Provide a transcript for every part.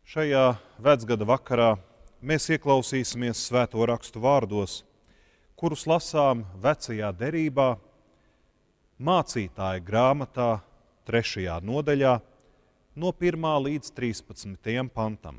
Šajā vecgada vakarā mēs ieklausīsimies Svēto rakstu vārdos, kurus lasām Vecajā derībā, Mācītāja grāmatā 3. nodaļā no 1. līdz 13. pantam.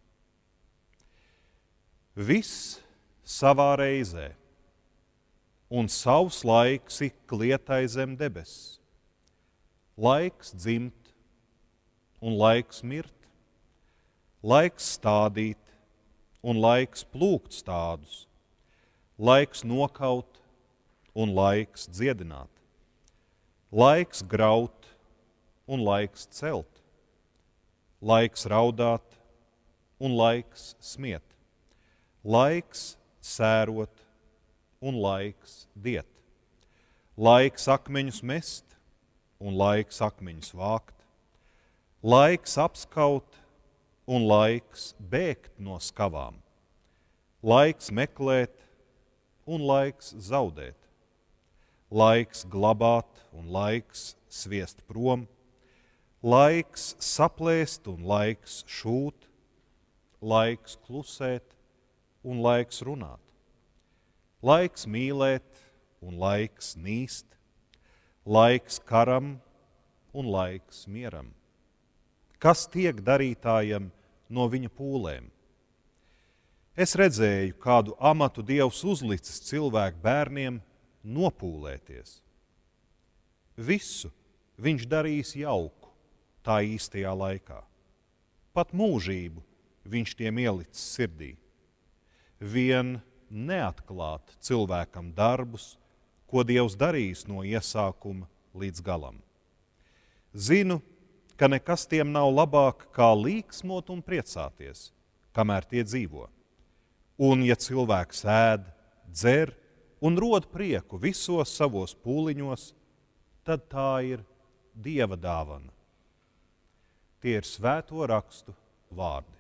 Viss savā reizē, un savs laiks ik lietai zem debesis, laiks dzimt un laiks mirt, laiks stādīt un laiks plūkt stādus, laiks nokaut un laiks dziedināt, laiks graut un laiks celt, laiks raudāt un laiks smiet, laiks sērot un laiks diet, laiks akmeņus mest un laiks akmeņus vākt, laiks apskaut un laiks bēgt no skavām, laiks meklēt un laiks zaudēt, laiks glabāt un laiks sviest prom, laiks saplēst un laiks šūt, laiks klusēt un laiks runāt, laiks mīlēt un laiks nīst, laiks karam un laiks mieram. Kas tiek darītājam no viņa pūlēm? Es redzēju, kādu amatu Dievs uzlicis cilvēku bērniem nopūlēties. Visu viņš darīs jauku tā īstajā laikā. Pat mūžību viņš tiem ielicis sirdī. Vien neatklāt cilvēkam darbus, ko Dievs darīs no iesākuma līdz galam. Zinu, ka nekas tiem nav labāk kā līksmot un priecāties, kamēr tie dzīvo. Un ja cilvēks ēd, dzer un rod prieku visos savos pūliņos, tad tā ir Dieva dāvana. Tie ir Svēto rakstu vārdi.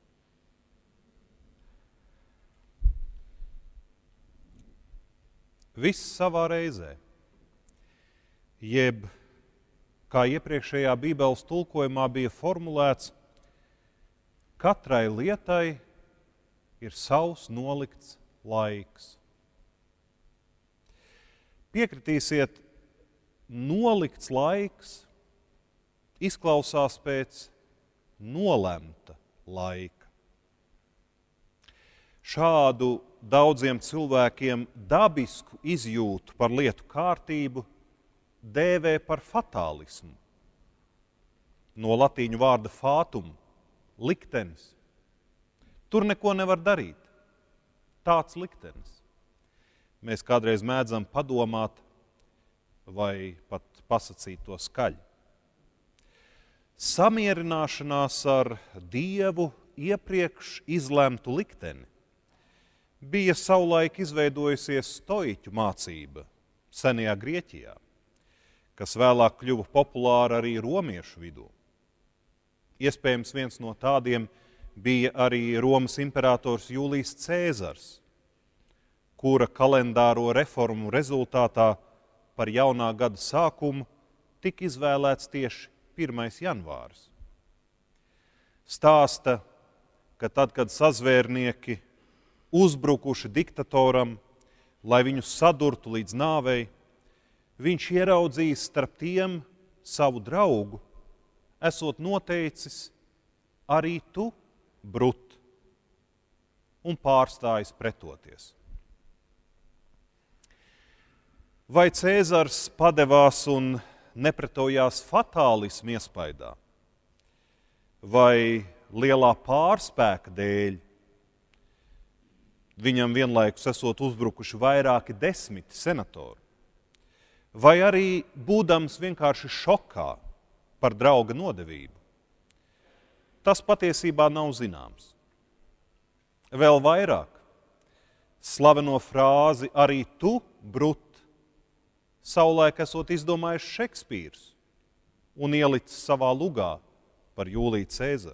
Viss savā reizē, jeb, kā iepriekšējā Bībeles tulkojumā bija formulēts, katrai lietai ir savs nolikts laiks. Piekritīsiet, nolikts laiks izklausās pēc nolemta laika. Šādu daudziem cilvēkiem dabisku izjūtu par lietu kārtību dēvē par fatālismu. No latīņu vārda fatum, liktenis. Tur neko nevar darīt. Tāds liktenis. Mēs kādreiz mēdzam padomāt vai pat pasacīt to skaļi. Samierināšanās ar Dievu iepriekš izlemtu likteni bija savulaik izveidojusies stoiķu mācība senajā Grieķijā, kas vēlāk kļuva populāra arī romiešu vidū. Iespējams, viens no tādiem bija arī Romas imperators Jūlijs Cēzars, kura kalendāro reformu rezultātā par jaunā gada sākumu tika izvēlēts tieši 1. janvāris. Stāsta, ka tad, kad sazvērnieki uzbrukuši diktatoram, lai viņus sadurtu līdz nāvei, viņš ieraudzījis starp tiem savu draugu, esot noteicis arī tu, Brut, un pārstājis pretoties. Vai Cēzars padevās un nepretojās fatālismu iespaidā, vai lielā pārspēka dēļ, viņam vienlaikus esot uzbrukuši vairāki 10 senatori, vai arī būdams vienkārši šokā par drauga nodevību. Tas patiesībā nav zināms. Vēl vairāk, slaveno frāzi arī tu, Brut, savulaik esot izdomājis Šekspīrs un ielicis savā lugā par Jūliju Cēzaru.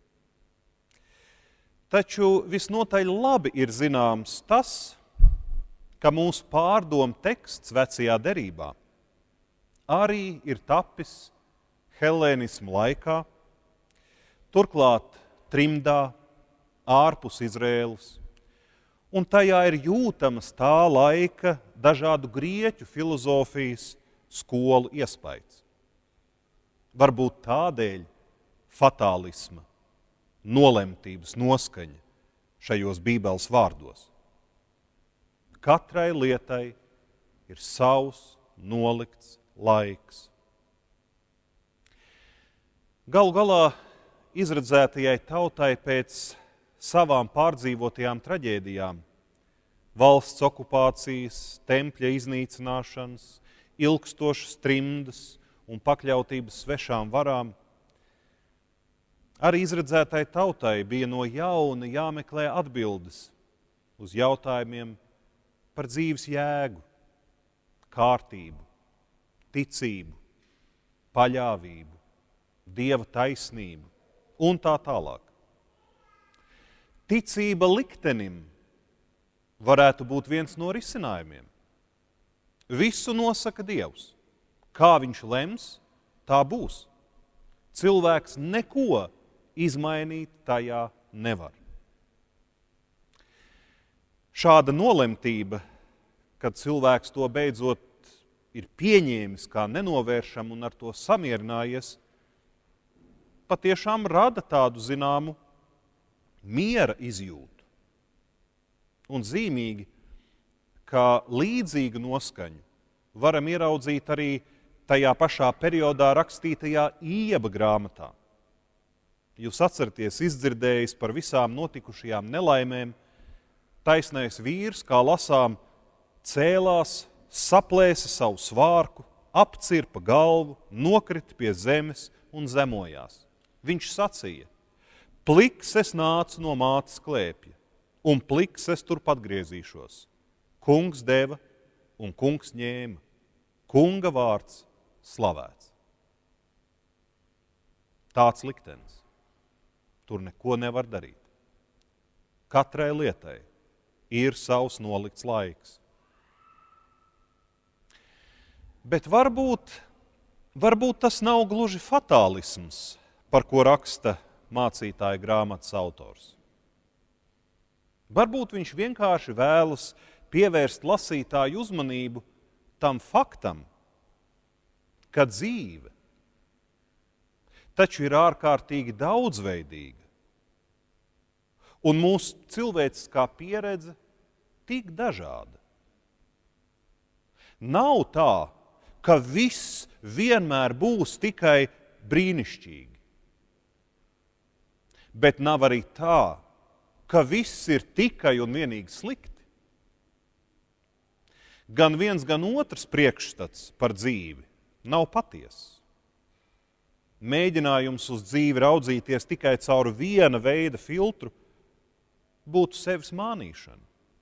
Taču visnotaļ labi ir zināms tas, ka mūsu pārdomu teksts Vecajā derībā arī ir tapis helēnismu laikā. Turklāt trimdā, ārpus Izraēlas, un tajā ir jūtamas tā laika dažādu grieķu filozofijas skolu iespaids. Varbūt tādēļ fatālisma, nolemtības noskaņa šajos Bībeles vārdos. Katrai lietai ir savs nolikts laiks. Galu galā izredzētajai tautai pēc savām pārdzīvotajām traģēdijām, valsts okupācijas, tempļa iznīcināšanas, ilgstošas trimdas un pakļautības svešām varām, arī izredzētai tautai bija no jauna jāmeklē atbildes uz jautājumiem par dzīves jēgu, kārtību, ticību, paļāvību, Dieva taisnību un tā tālāk. Ticība liktenim varētu būt viens no risinājumiem. Visu nosaka Dievs. Kā viņš lems, tā būs. Cilvēks neko izmainīt tajā nevar. Šāda nolemtība, kad cilvēks to beidzot ir pieņēmis kā nenovēršamu un ar to samierinājies, patiešām rada tādu zināmu miera izjūtu. Un zīmīgi, ka līdzīgu noskaņu varam ieraudzīt arī tajā pašā periodā rakstītajā Ieba grāmatā. Jūs atceraties, izdzirdējis par visām notikušajām nelaimēm, taisnais vīrs, kā lasām, cēlās, saplēsa savu svārku, apcirpa galvu, nokrita pie zemes un zemojās. Viņš sacīja: pliks es nācu no mātes klēpja, un pliks es turp atgriezīšos. Kungs deva un kungs ņēma. Kunga vārds slavēts. Tāds liktenis. Tur neko nevar darīt. Katrai lietai ir savs nolikts laiks. Bet varbūt tas nav gluži fatālisms, par ko raksta mācītāja grāmatas autors. Varbūt viņš vienkārši vēlas pievērst lasītāju uzmanību tam faktam, ka dzīve taču ir ārkārtīgi daudzveidīga, un mūsu cilvēciskā pieredze tik dažāda. Nav tā, ka viss vienmēr būs tikai brīnišķīgi. Bet nav arī tā, ka viss ir tikai un vienīgi slikti. Gan viens, gan otrs priekšstats par dzīvi nav patiess. Mēģinājums uz dzīvi raudzīties tikai caur viena veida filtru būtu sevis mānīšana.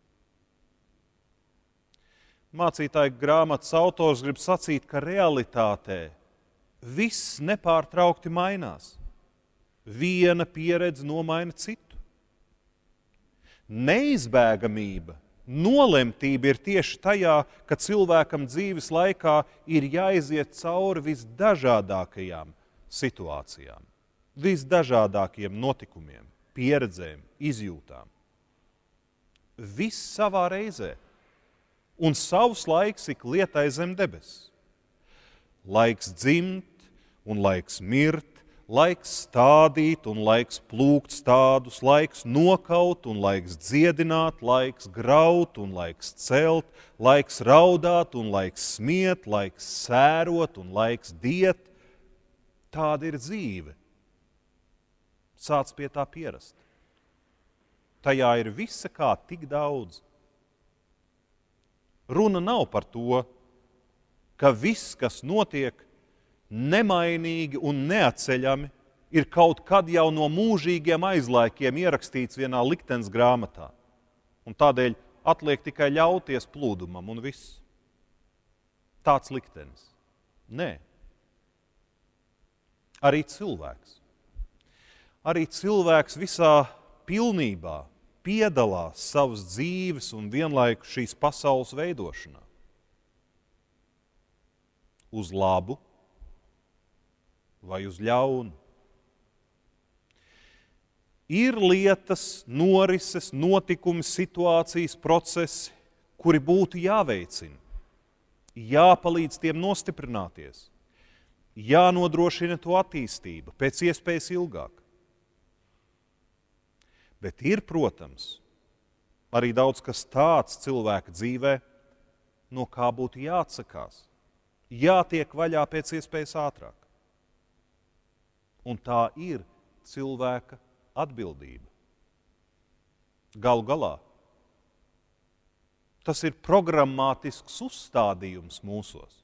Mācītāja grāmatas autors grib sacīt, ka realitātē viss nepārtraukti mainās. Viena pieredze nomaina citu. Neizbēgamība, nolemtība ir tieši tajā, ka cilvēkam dzīves laikā ir jāiziet cauri visdažādākajām situācijām, visdažādākajiem notikumiem, pieredzēm, izjūtām. Viss savā reizē. Un savs laiks ik lietai zem debes. Laiks dzimt un laiks mirt, laiks stādīt un laiks plūkt stādus, laiks nokaut un laiks dziedināt, laiks graut un laiks celt, laiks raudāt un laiks smiet, laiks sērot un laiks diet. Tāda ir dzīve. Sāc pie tā pierast. Tajā ir visa kā tik daudz. Runa nav par to, ka viss, kas notiek nemainīgi un neatceļami, ir kaut kad jau no mūžīgiem aizlaikiem ierakstīts vienā liktenes grāmatā. Un tādēļ atliek tikai ļauties plūdumam un viss. Tāds liktenis. Nē. Arī cilvēks. Arī cilvēks visā pilnībā piedalās savas dzīves un vienlaikus šīs pasaules veidošanā. Uz labu vai uz ļaunu. Ir lietas, norises, notikumi, situācijas, procesi, kuri būtu jāveicina, jāpalīdz tiem nostiprināties, jānodrošina to attīstība pēc iespējas ilgāk. Bet ir, protams, arī daudz kas tāds cilvēka dzīvē, no kā būtu jāatsakās, jātiek vaļā pēc iespējas ātrāk. Un tā ir cilvēka atbildība. Galu galā, tas ir programmātisks uzstādījums mūsos.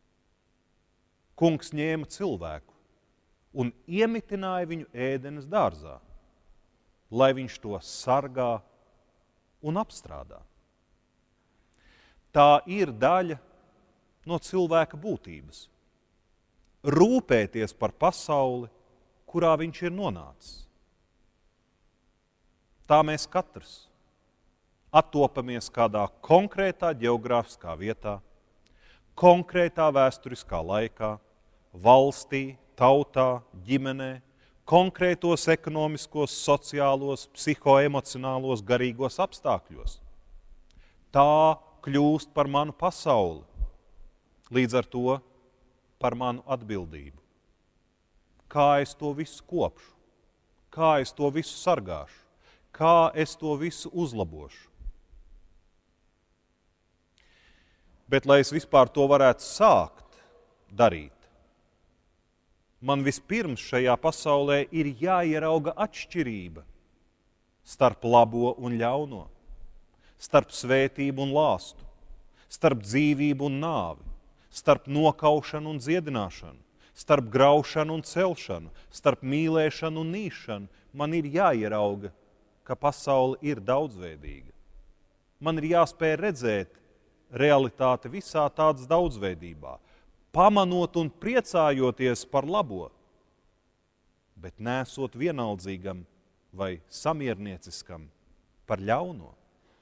Kungs ņēma cilvēku un iemitināja viņu ēdenes dārzā, lai viņš to sargā un apstrādā. Tā ir daļa no cilvēka būtības. Rūpēties par pasauli, kurā viņš ir nonācis. Tā mēs katrs attopamies kādā konkrētā ģeogrāfiskā vietā, konkrētā vēsturiskā laikā, valstī, tautā, ģimenē, konkrētos ekonomiskos, sociālos, psihoemocionālos, garīgos apstākļos. Tā kļūst par manu pasauli, līdz ar to par manu atbildību. Kā es to visu kopšu, kā es to visu sargāšu, kā es to visu uzlabošu. Bet, lai es vispār to varētu sākt darīt, man vispirms šajā pasaulē ir jāierauga atšķirība starp labo un ļauno, starp svētību un lāstu, starp dzīvību un nāvi, starp nokaušanu un dziedināšanu, starp graušanu un celšanu, starp mīlēšanu un nīšanu. Man ir jāierauga, ka pasaule ir daudzveidīga. Man ir jāspēj redzēt realitāte visā tādas daudzveidībā, pamanot un priecājoties par labo, bet nesot vienaldzīgam vai samiernieciskam par ļauno.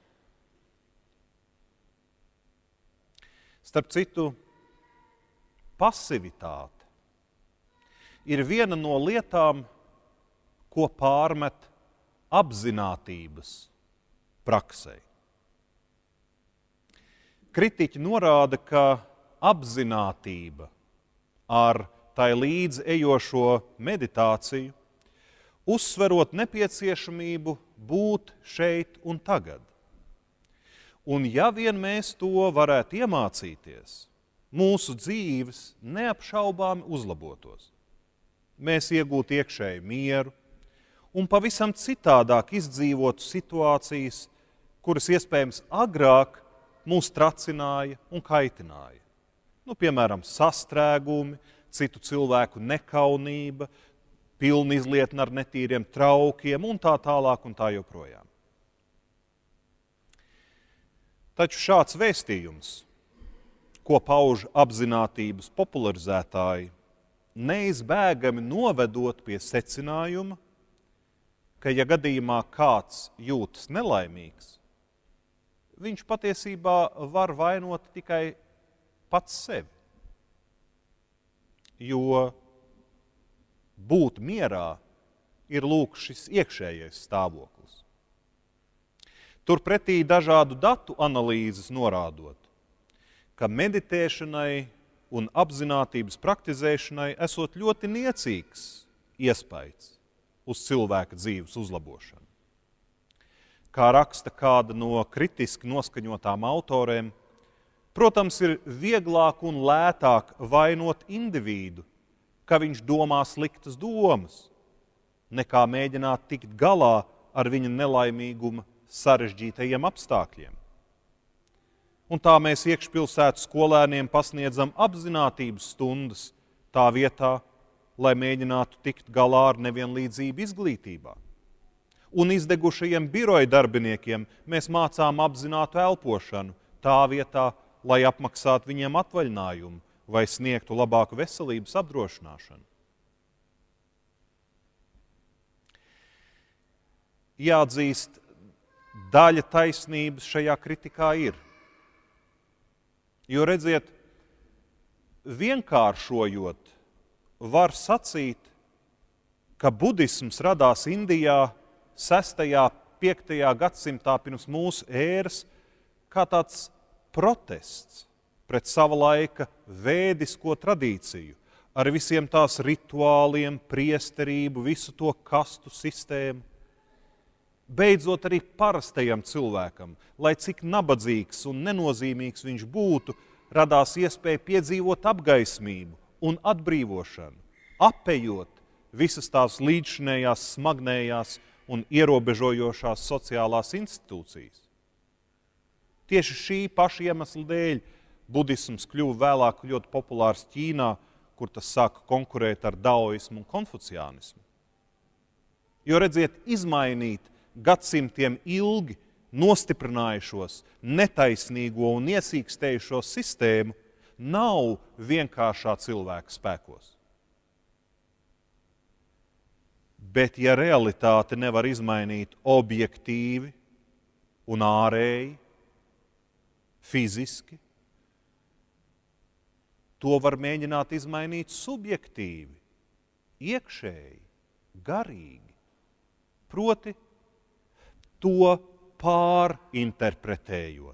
Starp citu, pasivitāte ir viena no lietām, ko pārmet apzinātības praksei. Kritiķi norāda, ka apzinātība ar tai līdzi ejošo meditāciju, uzsverot nepieciešamību būt šeit un tagad. Un ja vien mēs to varētu iemācīties, mūsu dzīves neapšaubāmi uzlabotos. Mēs iegūtu iekšēju mieru un pavisam citādāk izdzīvotu situācijas, kuras iespējams agrāk mūs tracināja un kaitināja. Piemēram, sastrēgumi, citu cilvēku nekaunība, pilna izlietne ar netīriem traukiem un tā tālāk un tā joprojām. Taču šāds vēstījums, ko pauž apzinātības popularizētāji, neizbēgami novedot pie secinājuma, ka ja gadījumā kāds jūtas nelaimīgs, viņš patiesībā var vainot tikai pats sevi. Jo būt mierā ir lūk šis iekšējais stāvoklis. Turpretī dažādu datu analīzes norādot, ka meditēšanai un apzinātības praktizēšanai esot ļoti niecīgs iespējas uz cilvēka dzīves uzlabošanu. Kā raksta kāda no kritiski noskaņotām autorēm, protams, ir vieglāk un lētāk vainot individu, ka viņš domā sliktas domas, nekā mēģināt tikt galā ar viņa nelaimīguma sarežģītajiem apstākļiem. Un tā mēs iekšpilsētu skolēniem pasniedzam apzinātības stundas tā vietā, lai mēģinātu tikt galā ar nevienlīdzību izglītībā. Un izdegušajiem biroja darbiniekiem mēs mācām apzinātu elpošanu tā vietā, lai apmaksātu viņiem atvaļinājumu vai sniegtu labāku veselības apdrošināšanu. Jāatzīst, daļa taisnības šajā kritikā ir. Jo redziet, vienkāršojot, var sacīt, ka budisms radās Indijā 6. 5. gadsimtā pirms mūsu ēras kā tāds protests pret sava laika vēdisko tradīciju, ar visiem tās rituāliem, priesterību, visu to kastu sistēmu. Beidzot arī parastajam cilvēkam, lai cik nabadzīgs un nenozīmīgs viņš būtu, radās iespēja piedzīvot apgaismību un atbrīvošanu, apejot visas tās līdzšinējās, smagnējās un ierobežojošās sociālās institūcijas. Tieši šī paša iemesla dēļ budisms kļuva vēlāk ļoti populārs Ķīnā, kur tas sāka konkurēt ar daoismu un konfuciānismu. Jo redziet, izmainīt gadsimtiem ilgi nostiprinājušos, netaisnīgo un iesīkstējušo sistēmu nav vienkāršā cilvēka spēkos. Bet ja realitāte nevar izmainīt objektīvi un ārēji, fiziski, to var mēģināt izmainīt subjektīvi, iekšēji, garīgi. Proti, to pārinterpretējot.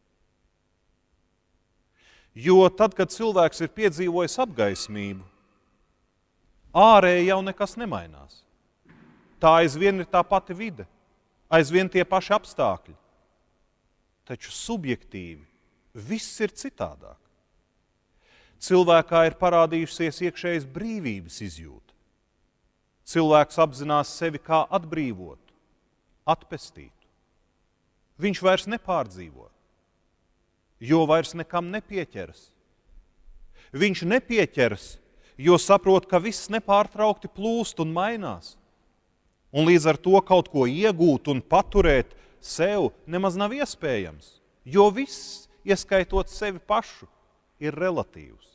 Jo tad, kad cilvēks ir piedzīvojis apgaismību, ārēji jau nekas nemainās. Tā aizvien ir tā pati vide, aizvien tie paši apstākļi. Taču subjektīvi viss ir citādāk. Cilvēkā ir parādījusies iekšējas brīvības izjūta. Cilvēks apzinās sevi kā atbrīvotu, atpestītu. Viņš vairs nepārdzīvo, jo vairs nekam nepieķeras. Viņš nepieķeras, jo saprot, ka viss nepārtraukti plūst un mainās. Un līdz ar to kaut ko iegūt un paturēt sev nemaz nav iespējams, jo viss, ieskaitot sevi pašu, ir relatīvs.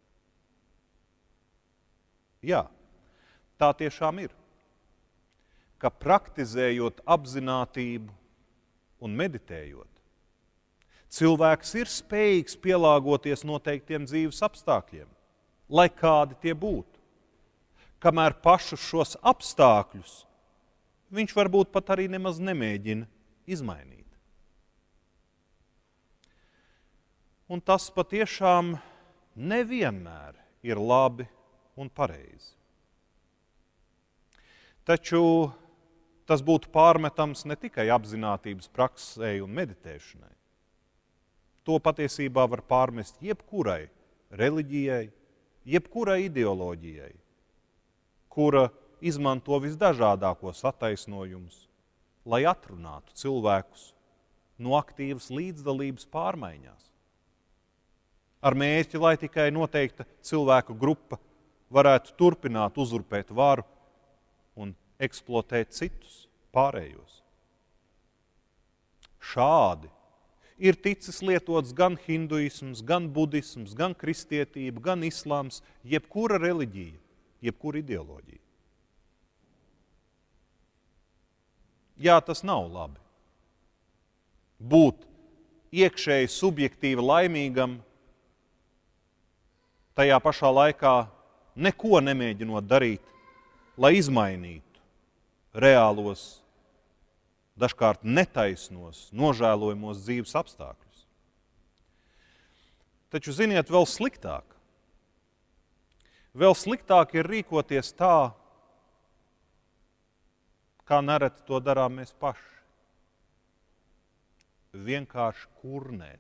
Jā, tā tiešām ir, ka praktizējot apzinātību un meditējot, cilvēks ir spējīgs pielāgoties noteiktiem dzīves apstākļiem, lai kādi tie būtu, kamēr pašus šos apstākļus viņš varbūt pat arī nemaz nemēģina izmainīt. Un tas patiešām nevienmēr ir labi un pareizi. Taču tas būtu pārmetams ne tikai apzinātības praksei un meditēšanai. To patiesībā var pārmest jebkurai reliģijai, jebkurai ideoloģijai, kura izmanto visdažādākos attaisnojumus, lai atrunātu cilvēkus no aktīvas līdzdalības pārmaiņās. Ar mērķi, lai tikai noteikta cilvēku grupa varētu turpināt uzurpēt varu un eksploatēt citus pārējos. Šādi ir ticis lietots gan hinduisms, gan budisms, gan kristietība, gan islāms, jebkura reliģija, jebkura ideoloģija. Jā, tas nav labi. Būt iekšēji subjektīvi laimīgam, tajā pašā laikā neko nemēģinot darīt, lai izmainītu reālos, dažkārt netaisnos, nožēlojamos dzīves apstākļus. Taču, ziniet, vēl sliktāk. Vēl sliktāk ir rīkoties tā, kā nereti to darām mēs paši. Vienkārši kurnēt.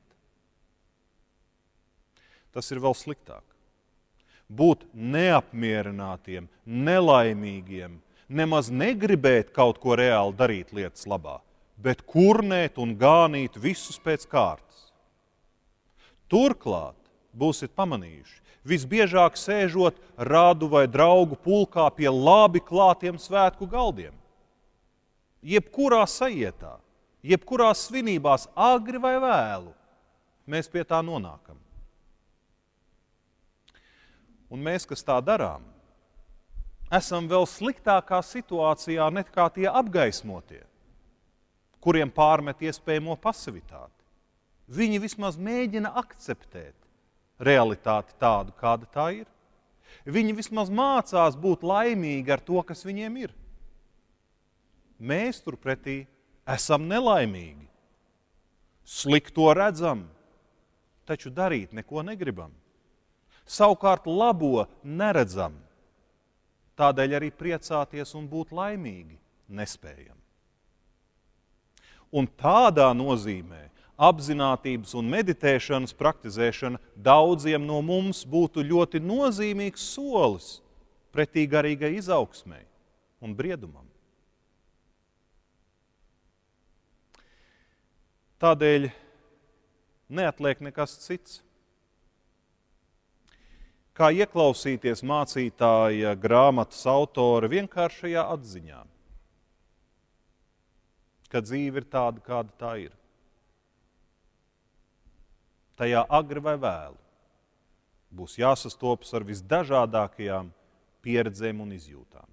Tas ir vēl sliktāk. Būt neapmierinātiem, nelaimīgiem, nemaz negribēt kaut ko reāli darīt lietas labā, bet kurnēt un gānīt visus pēc kārtas. Turklāt, būsiet pamanījuši, visbiežāk sēžot rādu vai draugu pulkā pie labi klātiem svētku galdiem. Jebkurā sajietā, jebkurās svinībās, agri vai vēlu, mēs pie tā nonākam. Un mēs, kas tā darām, esam vēl sliktākā situācijā nekā tie apgaismotie, kuriem pārmet iespējamo pasivitāti. Viņi vismaz mēģina akceptēt realitāti tādu, kāda tā ir. Viņi vismaz mācās būt laimīgi ar to, kas viņiem ir. mēs turpretī esam nelaimīgi. Slikto redzam, taču darīt neko negribam. Savukārt labo neredzam, tādēļ arī priecāties un būt laimīgi nespējam. Un tādā nozīmē apzinātības un meditēšanas praktizēšana daudziem no mums būtu ļoti nozīmīgs solis pretī garīgai izaugsmei un briedumam. Tādēļ neatliek nekas cits, kā ieklausīties mācītāja grāmatas autora vienkāršajā atziņā, ka dzīve ir tāda, kāda tā ir. Tajā agri vai vēlu būs jāsastopas ar visdažādākajām pieredzēm un izjūtām.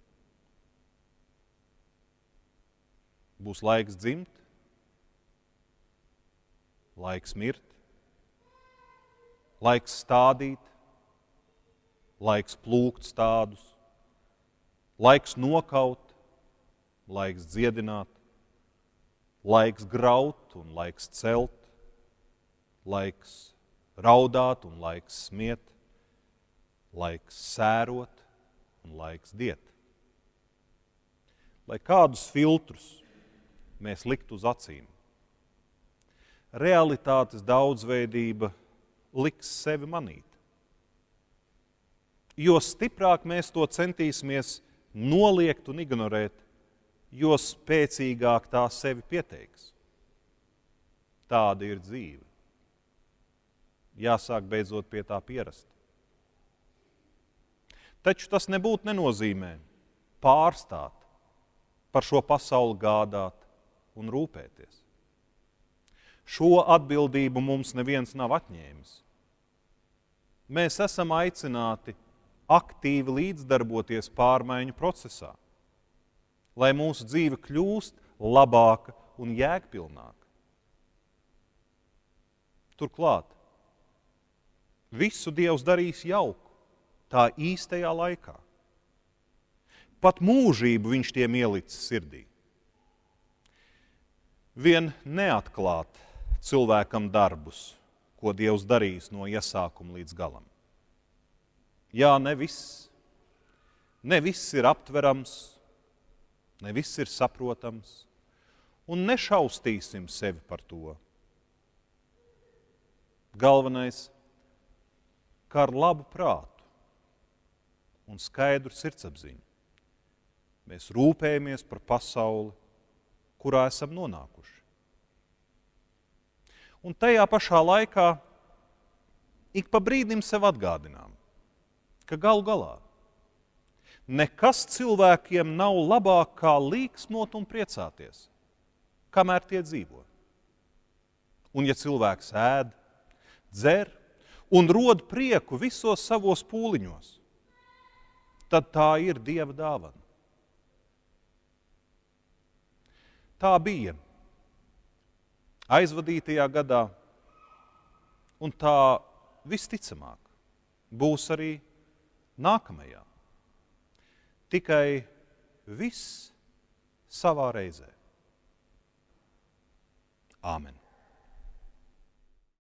Būs laiks dzimt, laiks mirt, laiks stādīt, laiks plūkt stādus, laiks nokaut, laiks dziedināt, laiks graut un laiks celt, laiks raudāt un laiks smiet, laiks sērot un laiks diet. Lai kādus filtrus mēs liktu uz acīm, realitātes daudzveidība liks sevi manīt. Jo stiprāk mēs to centīsimies noliegt un ignorēt, jo spēcīgāk tā sevi pieteiks. Tāda ir dzīve. Jāsāk beidzot pie tā pierast. Taču tas nebūtu nenozīmē pārstāt par šo pasauli gādāt un rūpēties. Šo atbildību mums neviens nav atņēmis. Mēs esam aicināti aktīvi līdzdarboties pārmaiņu procesā, lai mūsu dzīve kļūst labāka un jēgpilnāka. Turklāt, visu Dievs darīs jauku, tā īstajā laikā. Pat mūžību viņš tiem ielicis sirdī. Vien neatklāt cilvēkam darbus, ko Dievs darīs no iesākuma līdz galam. Jā, ne viss ir aptverams, ne viss ir saprotams, un nešaustīsim sevi par to. Galvenais, kā ar labu prātu un skaidru sirdsapziņu mēs rūpējamies par pasauli, kurā esam nonākuši. Un tajā pašā laikā ik pa brīdim sev atgādinām, ka galu galā nekas cilvēkiem nav labāk kā līksmot un priecāties, kamēr tie dzīvo. Un ja cilvēks ēd, dzer un rod prieku visos savos pūliņos, tad tā ir Dieva dāvana. Tā bija aizvadītajā gadā, un tā visticamāk būs arī nākamajā. Tikai viss savā reizē. Āmen.